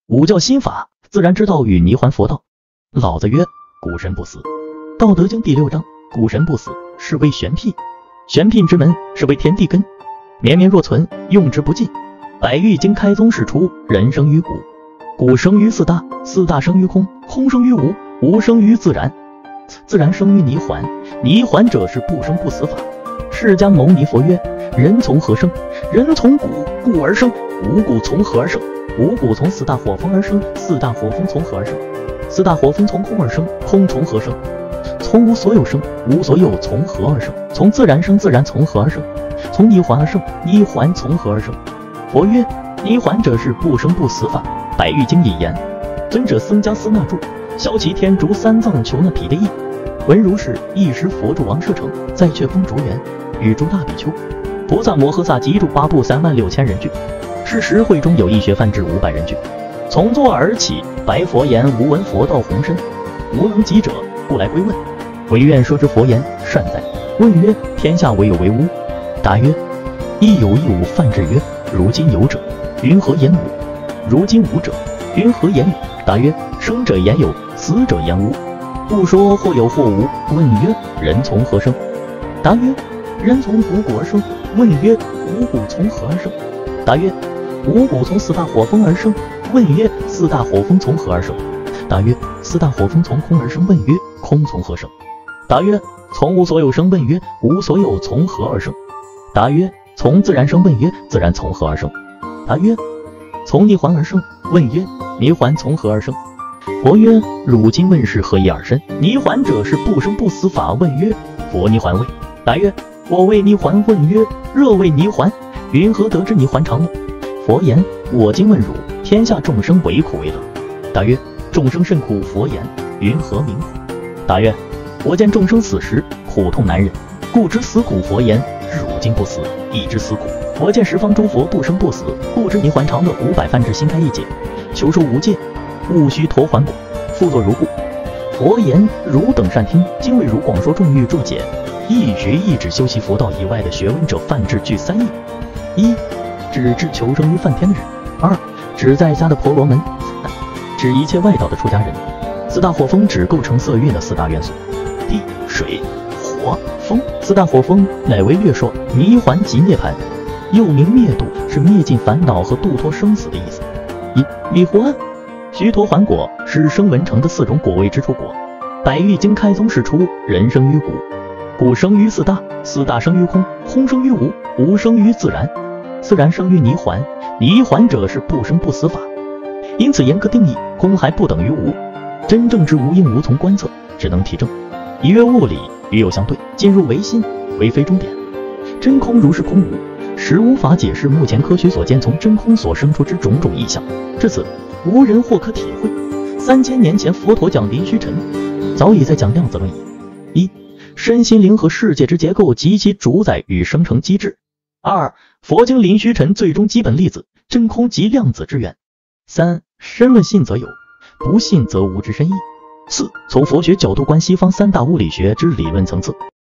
五教心法，自然之道与泥环佛道。老子曰：古神不死。道德经第6章，古神不死，是谓玄牝。玄牝之门，是为天地根。绵绵若存，用之不尽。百喻经开宗始出，人生于古。古生于四大，四大生于空，空生于无，无生于自然，自然生于泥环。泥环者是不生不死法。释迦牟尼佛曰：人从何生？人从骨，故而生。五谷从何而生？五谷从四大火风而生。四大火风从何而生？四大火风从空而生。空从何生？从无所有生。无所有从何而生？从自然生。自然从何而生？从泥环而生。泥环从何而生？佛曰：泥环者是不生不死法。百喻经引言：尊者僧迦斯那著，消其天竺三藏求那毗的译。闻如是，一时佛住王舍城，在阙峰竹园，与诸大比丘、菩萨摩诃萨及诸八部36000人聚。是时会中有一学范至500人聚，从座而起，白佛言：吾闻佛道宏深，无能及者，故来归问。唯愿说之佛言善哉。问曰：天下唯有为无？答曰：亦有亦无。范至曰：如今有者，云何言无？如今无者，云何言有？答曰：生者言有，死者言无。不说或有或无。问曰：人从何生？答曰：人从五谷而生。问曰：五谷从何而生？答曰：五谷从四大火风而生。问曰：四大火风从何而生？答曰：四大火风从空而生。问曰：空从何生？答曰：从无所有生。问曰：无所有从何而生？答曰：从自然生。问曰：自然从何而生？答曰：从泥环而生。问曰：泥环从何而生？佛曰：汝今问是何以而生？泥环者是不生不死法。问曰：佛泥环为？答曰：我为泥环。问曰：热为泥环，云何得知泥环常乐？佛言：我今问汝，天下众生为苦为乐？答曰：众生甚苦。佛言：云何名苦？答曰：我见众生死时，苦痛难忍，故知死苦。佛言：汝今不死，亦知死苦。我见十方诸佛不生不死，故知泥环常乐。500梵志心开一解，求受无戒，勿须陀还果，复作如故。佛言：汝等善听，今为汝广说众欲注解。一学一指修习佛道以外的学问者，梵志具3义：一、指至求生于梵天的人；二、指在家的婆罗门；三、指一切外道的出家人。四大火风指构成色蕴的4大元素：地、水、火、风。四大火风乃为略说泥环及涅槃，又名灭度，是灭尽烦恼和度脱生死的意思。一、弥呼安、须陀洹果是声闻成的4种果位之处果。百喻经开宗始出，人生于古。古生于四大，四大生于空，空生于无，无生于自然，自然生于泥环。泥环者是不生不死法。因此严格定义，空还不等于无。真正之无应无从观测，只能体证。以曰物理，与有相对，进入唯心，唯非终点。真空如是空无，实无法解释目前科学所见从真空所生出之种种异象。至此，无人或可体会。3000年前佛陀讲林虚尘，早已在讲量子论义。一、身心灵和世界之结构及其主宰与生成机制。二、佛经林虚尘最终基本粒子真空及量子之源。三、深论信则有，不信则无之深意。四、从佛学角度观西方3大物理学之理论层次。